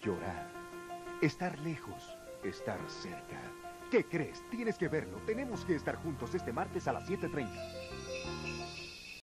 llorar. Estar lejos, estar cerca. ¿Qué crees? Tienes que verlo. Tenemos que estar juntos este martes a las 7:30.